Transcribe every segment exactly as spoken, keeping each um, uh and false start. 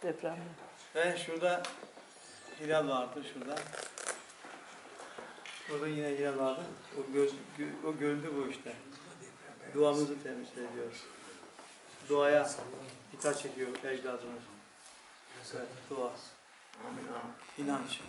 depremde. Ve şurada hilal vardı şurada. Burada yine hilal vardı. O, göz, o görüntü bu işte. Duamızı temsil ediyoruz. Duaya dikkat çekiyor ecdadımız. Evet, dua. İnanç.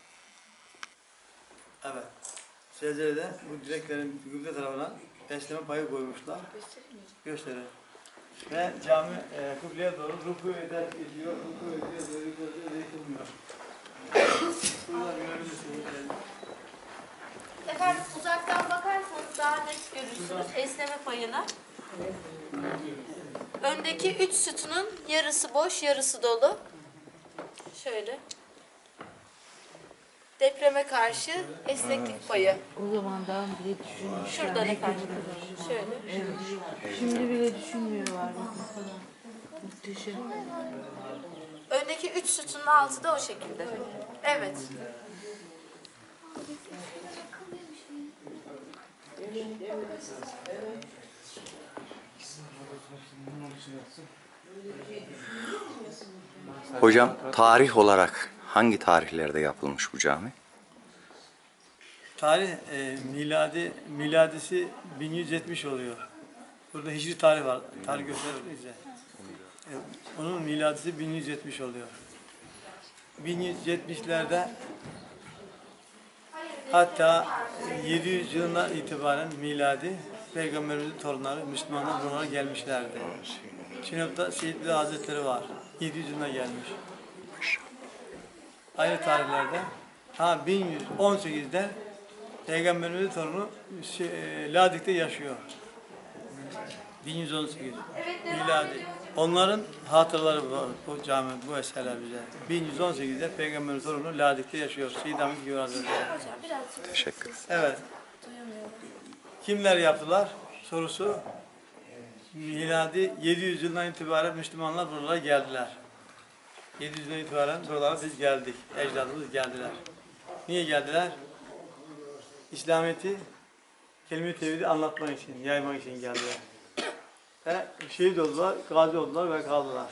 Evet. Secdede bu direklerin kıble tarafına esneme payı koymuşlar. Gösterir. Ve cami e, kıbleye doğru ruku eder, ediyor, ruku ediyor, böyle böyle kılmıyor. Buradan görebilirsiniz. Efendim uzaktan bakarsanız daha net görürsünüz esneme payını. Öndeki üç sütunun yarısı boş, yarısı dolu. Şöyle. Depreme karşı esneklik payı. O zamandan bile düşünmüyor. Şuradan efendim. Şöyle. Evet. Şimdi bile düşünmüyorlar. Muhteşem. Öndeki üç sütunun altı da o şekilde. Evet. Hocam tarih olarak hangi tarihlerde yapılmış bu cami? Tarih e, miladi miladisi bin yüz yetmiş oluyor. Burada hicri tarih var. Tarih gösterir bize. E, onun miladisi bin yüz yetmiş oluyor. bin yüz yetmişlerde hatta yedi yüz yılından itibaren miladi Peygamberimizin torunları Müslümanlar buralara gelmişlerdi. Sinop'ta Seyyidli Hazretleri var. yedi yüz yılına gelmiş. Aynı tarihlerde ha bin yüz on sekizde Peygamberimizin torunu şey, e, Ladik'te yaşıyor. bin yüz on sekiz miladi. Onların hatıraları var bu cami, bu eserler bize. bin yüz on sekizde Peygamberimizin torunu Ladik'te yaşıyor. Seyyid Hamid Gibi Hazretleri. Teşekkür ederim. Evet. Kimler yaptılar? Sorusu miladi yedi yüz yılından itibaren Müslümanlar buralara geldiler. yedi yüz yıldan itibaren buralara biz geldik. Ecdadımız geldiler. Niye geldiler? İslamiyet'i, kelime-i tevhidi anlatmak için, yaymak için geldiler. Ve şehit oldular, gazi oldular ve kaldılar.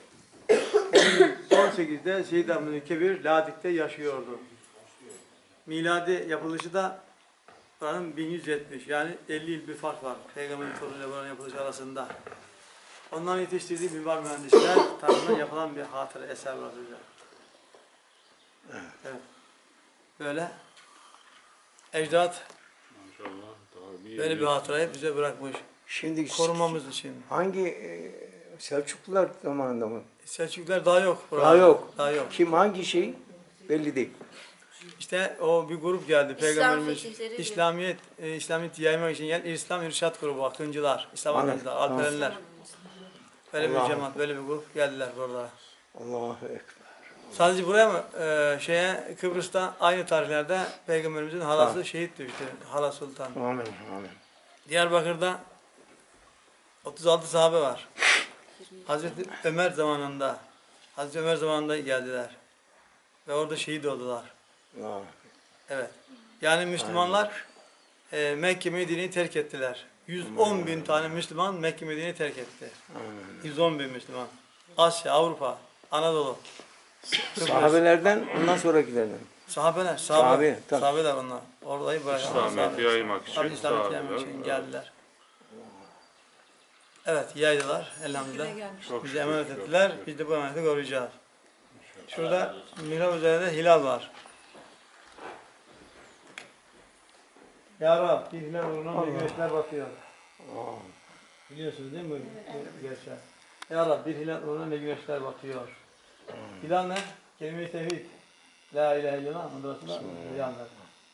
on sekizde Seyyid Hamid Kebir Ladik'te yaşıyordu. Miladi yapılışı da buranın bin yüz yetmiş, yani elli yıl bir fark var Peygamberin torunuyla buranın yapılışı arasında. Onların yetiştirdiği mimar mühendisler tarafından yapılan bir hatıra eser var bize. Evet. Böyle ecdat böyle bir hatırayı bize bırakmış. Şimdi Korumamız için. hangi e, Selçuklular zamanında mı? Selçuklular daha yok. Burada. Daha yok. Daha yok. Kim hangi şey belli değil. İşte o bir grup geldi. Peygamberimiz fetihleri İslamiyet e, İslamiyet'i yaymak için gelen İslam İrşad grubu, Akıncılar, İslam Anladım. Akıncılar, Alperenler. Böyle bir Allah. cemaat, böyle bir grup geldiler burada. Allahu Ekber. Sadece buraya mı? Ee, şeye Kıbrıs'ta aynı tarihlerde Peygamberimizin halası Tamam. şehit düştü. Hala Sultan. Amin. Amin. Diyarbakır'da otuz altı sahabe var. Hazreti Ömer zamanında Hazreti Ömer zamanında geldiler. Ve orada şehit oldular. Allah. Evet. Yani Müslümanlar e, Mekke Medine'yi terk ettiler. yüz on bin tane Müslüman Mekke Medine'yi terk etti. Amin. yüz on bin Müslüman. Asya, Avrupa, Anadolu. Sahabelerden ondan sonrakilerden. Sahabeler, sahabe, Sahabe, tabii. sahabeler onlar. Orayı bırakan İslamiyet'i yaymak için Tabii İslamiyet'i sahabeler, yaymak için evet. geldiler. Evet, yaydılar elhamdülillah. Çok Bize şükür, emanet çok ettiler. şükür. Biz de bu emaneti koruyacağız. Şurada mihrap üzerinde hilal var. Ya Rab, bir hilal uğruna bir güneşler batıyor. Biliyorsunuz değil mi bu gerçeği? Ya Rab, bir hilal uğruna ne güneşler batıyor. Hilal ne? Kelime-i tevhid. La ilahe illallah, Muhammed Resulullah. Hilaldir.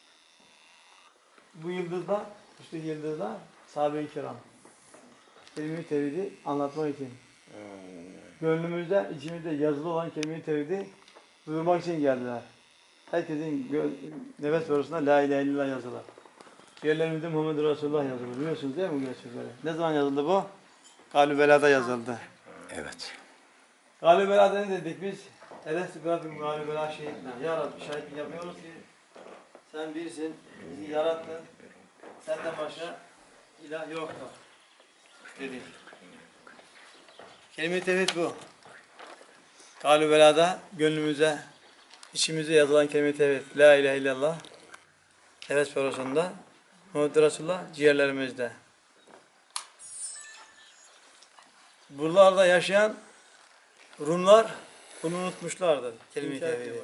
Bu yıldızda, işte yıldızda sahabe-i kiram. Kelime-i tevhidi anlatmak için. Gönlümüzde, içimizde yazılı olan kelime-i tevhidi duyurmak için geldiler. Herkesin nefes borusunda la ilahe illallah yazılı. Yerlerimizde Muhammed Resulullah yazılı. Biliyorsunuz değil mi bu gerçekleri? Ne zaman yazıldı bu? Galü Bela'da yazıldı. Evet. Galü Bela'da ne dedik biz? Elestü Rabbim Galü Bela şehitler. Ya Rabbi şahitlik yapıyoruz ki sen birsin, bizi yarattın. Senden başka ilah yoktur. Dedik. Kelime-i tevhid bu. Galü belada gönlümüze, içimize yazılan kelime-i tevhid, la ilahe illallah, nefes sorusunda, Muhammed Resulullah ciğerlerimizde. Buralarda yaşayan Rumlar bunu unutmuşlardır, kelime-i tevhidi.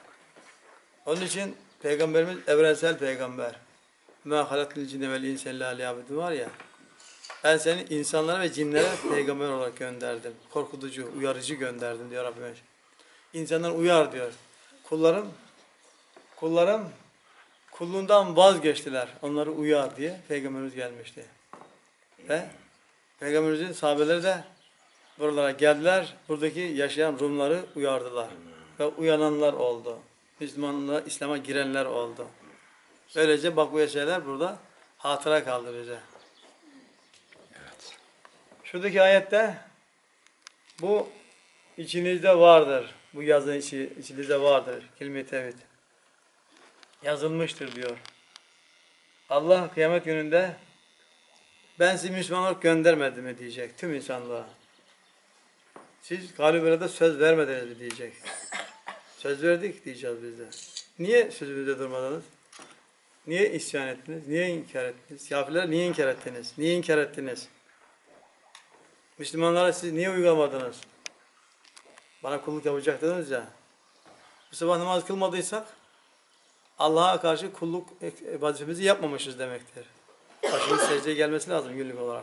Onun için Peygamberimiz evrensel peygamber. مَا خَلَقْتُ الْجِنَّ وَالْاِنْسَ اِلَّا لِيَعْبُدُونَ var ya, ben seni insanlara ve cinlere peygamber olarak gönderdim. Korkutucu, uyarıcı gönderdim diyor Rabbimiz. İnsanlar uyar diyor. Kullarım, kullarım kulluğundan vazgeçtiler. Onları uyar diye Peygamberimiz gelmişti. Ve Peygamberimizin sahabeleri de buralara geldiler. Buradaki yaşayan Rumları uyardılar. Ve uyananlar oldu. Müslümanlığa, İslam'a girenler oldu. Böylece bak bu şeyler burada hatıra kaldı bize. Evet. Şuradaki ayette bu içinizde vardır. Bu yazın içi, içinizde vardır. Kelime-i tevhid. Yazılmıştır diyor. Allah kıyamet gününde ben sizi Müslüman olarak göndermedim mi diyecek tüm insanlığa. Siz galibelerde söz vermediniz mi diyecek. Söz verdik diyeceğiz biz de. Niye sözünüzde durmadınız? Niye isyan ettiniz? Niye inkar ettiniz? Kafirler niye inkar ettiniz? Niye inkar ettiniz? Müslümanlara siz niye uygulamadınız? Bana kulluk yapacaktınız ya. Bu sabah namaz kılmadıysak Allah'a karşı kulluk vazifemizi yapmamışız demektir. Başımız secdeye gelmesi lazım günlük olarak.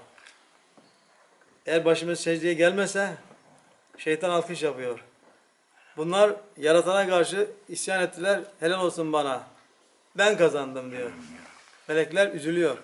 Eğer başımız secdeye gelmese şeytan alkış yapıyor. Bunlar yaratana karşı isyan ettiler. Helal olsun bana. Ben kazandım diyor. Melekler üzülüyor.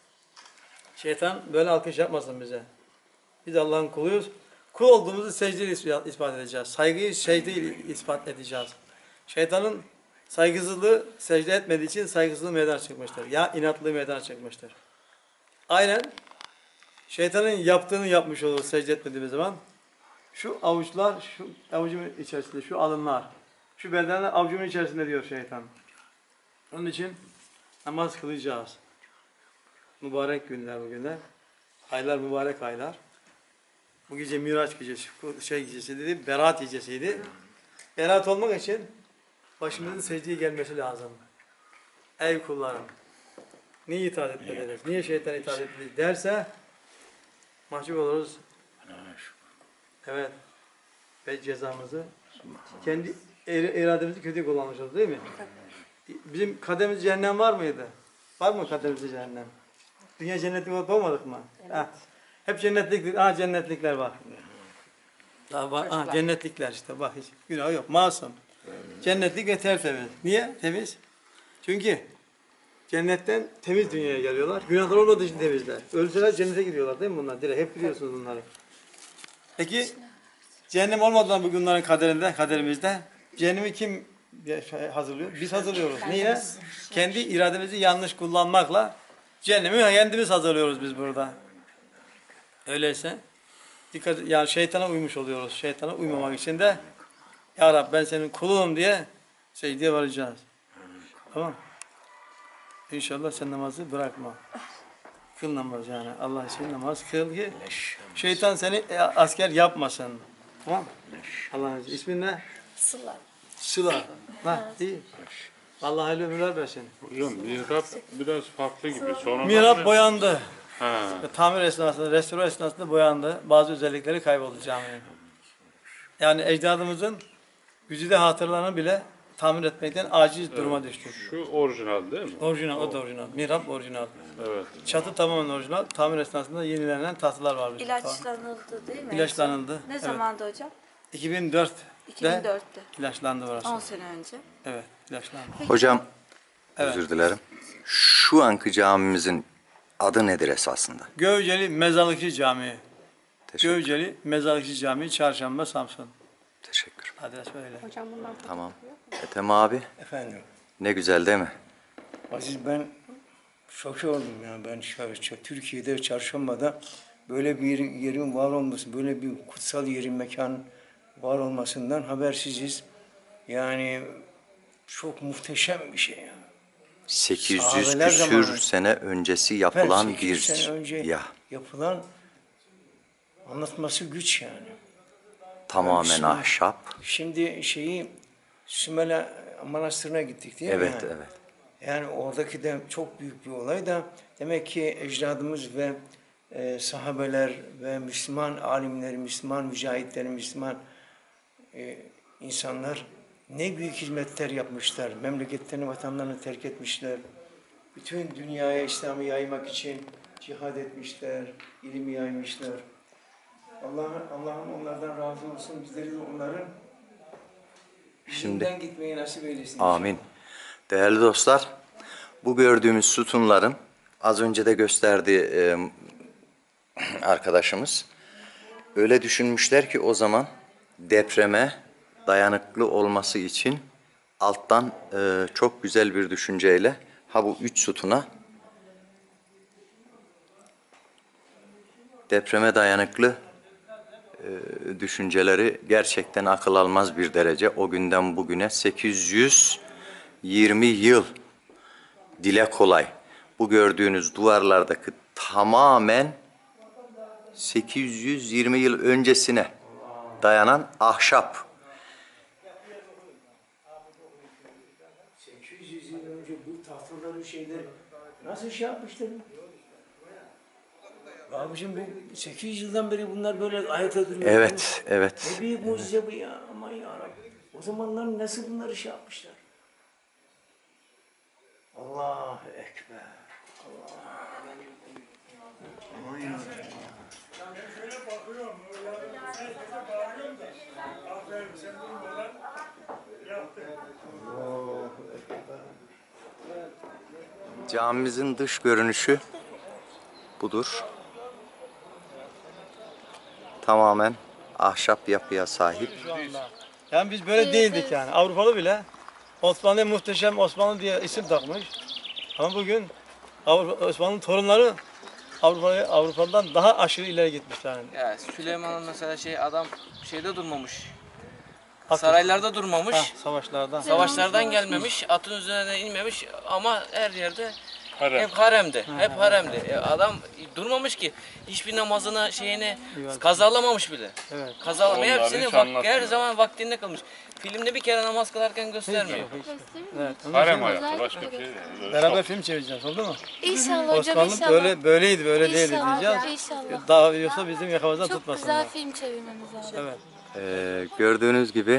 Şeytan böyle alkış yapmasın bize. Biz Allah'ın kuluyuz. Kul olduğumuzu secdeyle ispat edeceğiz. Saygıyı secdeyle ispat edeceğiz. Şeytanın saygısızlığı secde etmediği için saygısızlığı meydana çıkmıştır. Ya inatlığı meydana çıkmıştır. Aynen şeytanın yaptığını yapmış oluruz secde etmediğimiz zaman. Şu avuçlar, şu avucumun içerisinde, şu alınlar, şu bedenler avucumun içerisinde diyor şeytan. Onun için namaz kılacağız. Mübarek günler bu günler. Aylar mübarek aylar. Bu gece Miraç gecesi, şey gecesi dedi, Berat gecesiydi. Berat olmak için başımızın secdeye gelmesi lazım. Ey kullarım, niye itaat etmediniz, niye şeytan itaat ettiniz derse mahcup oluruz. Evet. Ve cezamızı kendi irademizi kötü kullanmışız değil mi? Bizim kaderimiz cehennem var mıydı? Var mı kaderimizde cehennem? Dünya cennetlik olup doğmadık mı? Evet. Hep cennetlik, aha cennetlikler var. Daha var, aha cennetlikler işte bak hiç günah yok, masum. Cennetlik ve tertemiz. Niye temiz? Çünkü cennetten temiz dünyaya geliyorlar. Günahlar olmadığı için temizler. Ölseler cennete gidiyorlar değil mi bunlar? Direkt hep biliyorsunuz bunları. Peki cehennem olmadan bu günlerin kaderinde, kaderimizde cehennemi kim hazırlıyor? Biz hazırlıyoruz. Niye? Kendi irademizi yanlış kullanmakla cehennemi kendimiz hazırlıyoruz biz burada. Öyleyse dikkat, yani şeytana uymuş oluyoruz. Şeytana uymamak için de Ya Rab ben senin kulunum diye secdeye varacağız. Tamam. İnşallah sen namazı bırakma. Kıl namaz yani. Allah için namaz kıl ki şeytan seni asker yapmasın. Tamam. Allah'ın izniyle. İsmin ne? Sıla. Sıla. Ha, iyi. Allah hayırlı ömürler versin. Hocam mihrap biraz farklı gibi. Sonradan Mihrap mı? boyandı. Ha. Tamir esnasında, restore esnasında boyandı. Bazı özellikleri kayboldu caminin. Yani ecdadımızın güzide hatırlarını bile tamir etmekten aciz duruma düştük. Şu orijinal değil mi? Orijinal, o da orijinal. Mihrap orijinal. Evet. Çatı tamamen orijinal. Tamir esnasında yenilenen tahtalar var. bizim. İlaçlanıldı değil mi? İlaçlanıldı. Ne Evet. zamandı hocam? iki bin dörtte iki bin dörtte. ilaçlandı burası. on sene önce. Evet, ilaçlandı. Hocam, Evet. özür dilerim. Şu anki camimizin adı nedir esasında? Gövceli Mezarlıkçı Camii. Teşekkür, Gövceli Mezarlıkçı Camii, Çarşamba, Samsun. teşekkür. Adres böyle. Tamam. Ethem abi, Efendim. ne güzel değil mi? Aziz ben şoke oldum ya. Ben şu- Türkiye'de Çarşamba'da böyle bir yerin var olması, böyle bir kutsal yerin, mekan var olmasından habersiziz. Yani çok muhteşem bir şey ya. sekiz yüz Sahabeler küsür zamanı. sene öncesi Ben yapılan sekiz bir... sene önce Ya, yapılan, anlatması güç yani. Sahabeler zamanı. sekiz yüz sene önce yapılan bir ya. Yapılan, anlatması güç yani. Sahabeler zamanı. Ben sekiz sene önce yapılan, anlatması güç yani. Sahabeler zamanı. sekiz yüz sene önce yapılan, anlatması güç yani. Tamamen Müslüman. ahşap. Şimdi şeyi Sümele Manastırı'na gittik değil mi? Evet, yani? evet. Yani oradaki de çok büyük bir olay da demek ki ecdadımız ve e, sahabeler ve Müslüman alimleri, Müslüman mücahitleri, Müslüman e, insanlar ne büyük hizmetler yapmışlar. Memleketlerini, vatanlarını terk etmişler. Bütün dünyaya İslam'ı yaymak için cihad etmişler, ilmi yaymışlar. Allah Allah'ım onlardan razı olsun. Bizleri de onların Şimdi- izinden gitmeyi nasip eylesin. Amin. Değerli dostlar, bu gördüğümüz sütunların az önce de gösterdiği e, arkadaşımız öyle düşünmüşler ki o zaman depreme dayanıklı olması için alttan e, çok güzel bir düşünceyle ha bu üç sütuna depreme dayanıklı e, düşünceleri gerçekten akıl almaz bir derece. O günden bugüne sekiz yüz yirmi yıl dile kolay. Bu gördüğünüz duvarlardaki tamamen sekiz yüz yirmi yıl öncesine dayanan ahşap. sekiz yüz yıl önce bu tahtaları şeyleri nasıl şey yapmışlar? Abicim bu sekiz yüz yıldan beri bunlar böyle ayakta duruyor. Evet, evet. Ne büyük mucize bu ya. Aman yarabbim. O zamanlar nasıl bunları şey yapmışlar? Allahu Ekber. Allah. Aman yarabbim. Allahu Ekber. Camimizin dış görünüşü budur. Tamamen ahşap yapıya sahip. Yani biz böyle değildik yani. Avrupalı bile Osmanlı'ya muhteşem Osmanlı diye isim takmış. Ama bugün Avrupa, Osmanlı torunları Avrupa'ya Avrupa'dan daha aşırı ileri gitmişler. Yani. Ya Süleyman'ın mesela şey adam şeyde durmamış. Atın. Saraylarda durmamış. Ha, savaşlarda. Savaşlardan gelmemiş, atın üzerine inmemiş ama her yerde Harem. hep haremde. Hep haremde. E, adam durmamış ki hiçbir namazını şeyini kazalamamış bile. Evet. Kazalamıyor. Onlar Hepsini hiç vak- her anlatmıyor. zaman vaktinde kılmış. Filmde bir kere namaz kılarken göstermiyor. Evet. Onun Harem için hayatı başka bir şey değil. Böyle beraber film çevireceğiz, oldu mu? İnşallah hocam Osmanlı inşallah. böyle böyleydi, böyle değildi İnşallah, diyeceğiz. İnşallah. Daha yoksa bizim yakamızdan Çok tutmasınlar. güzel film çevirmemiz lazım. Evet. Ee, gördüğünüz gibi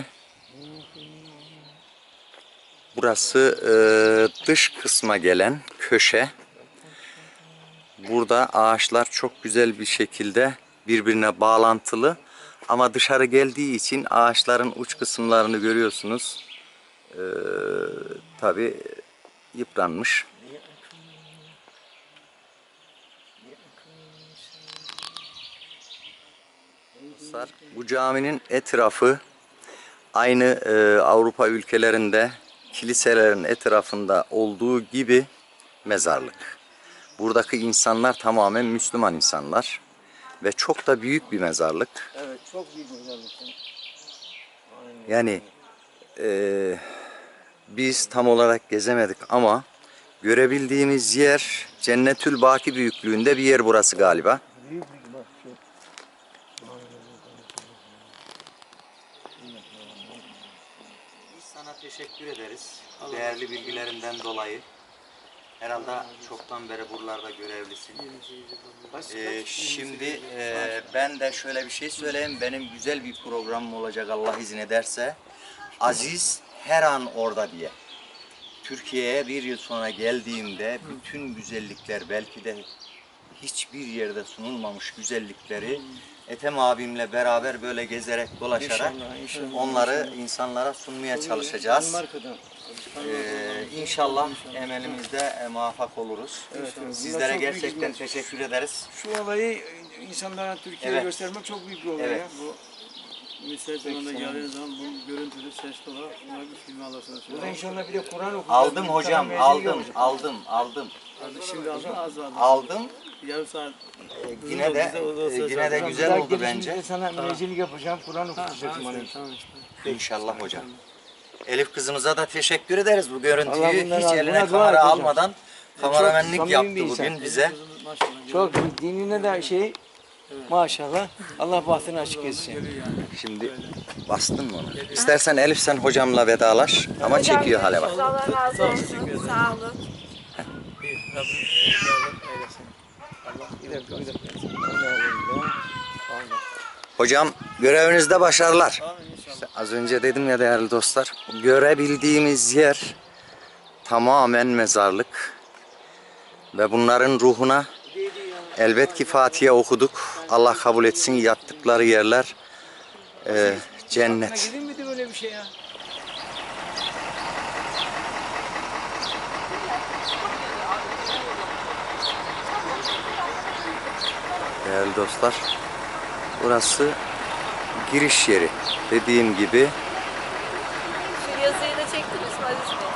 burası e, dış kısma gelen köşe. Burada ağaçlar çok güzel bir şekilde birbirine bağlantılı. Ama dışarı geldiği için ağaçların uç kısımlarını görüyorsunuz. Ee, tabii yıpranmış. Bu caminin etrafı aynı e, Avrupa ülkelerinde kiliselerin etrafında olduğu gibi mezarlık. Buradaki insanlar tamamen Müslüman insanlar ve çok da büyük bir mezarlık. Evet, çok büyük özellik. Yani e, biz tam olarak gezemedik ama görebildiğimiz yer Cennetül Baki büyüklüğünde bir yer burası galiba. Büyük büyük bak şu. Biz sana teşekkür ederiz. Değerli bilgilerinden dolayı. Herhalde çoktan beri buralarda görevlisin. Ee, şimdi e, ben de şöyle bir şey söyleyeyim. Benim güzel bir programım olacak Allah izin ederse. Aziz her an orada diye. Türkiye'ye bir yıl sonra geldiğimde bütün güzellikler belki de hiçbir yerde sunulmamış güzellikleri Ethem abimle beraber böyle gezerek dolaşarak İnşallah, inşallah. onları insanlara sunmaya çalışacağız. Danimarka'dan. Ee, inşallah emelimizde e, muvaffak oluruz. evet. Sizlere Bunlar çok büyük gerçekten hizmet. teşekkür ederiz. Şu olayı insanlara Türkiye'ye Evet. göstermek çok büyük bir olay Evet. ya. Bu misal zamanında geldiğiniz zaman bu görüntülü sesli olarak bunları bir film alırsınız. Burada inşallah bir de Kur'an okuyacağız. Aldım hocam, Bir tane mezun aldım, olacak. aldım, aldım. Şimdi aldım, az aldım. Aldım. Yarım saat. Ee, Yine de Bize o da e, söz yine de aldım. güzel Daha oldu gelişimde bence. sana mezunluk yapacağım, Kur'an okutacağım. Tamam, bana. tamam işte. İnşallah hocam. Elif kızımıza da teşekkür ederiz bu görüntüyü. Allah bundan Hiç razı- eline buna dua kamera edeceğim. almadan kameramenlik samimi yaptı bir insan. bugün bize. Çok dinine de şey, Maşallah. Allah bahtını açık etsin. Şimdi bastın mı onu? İstersen Elif sen hocamla vedalaş ama çekiyor hale bak. Allah razı olsun. Sağ olun. Bir dakika, bir dakika. Allah Allah. Hocam görevinizde başarılar. İşte az önce dedim ya değerli dostlar, görebildiğimiz yer tamamen mezarlık. Ve bunların ruhuna elbet ki Fatiha okuduk. Allah kabul etsin, yattıkları yerler e, cennet. Gidin miydi böyle bir şey ya? Değerli dostlar, burası giriş yeri. Dediğim gibi Şu yazıyı da çektiniz mi Aziz Bey?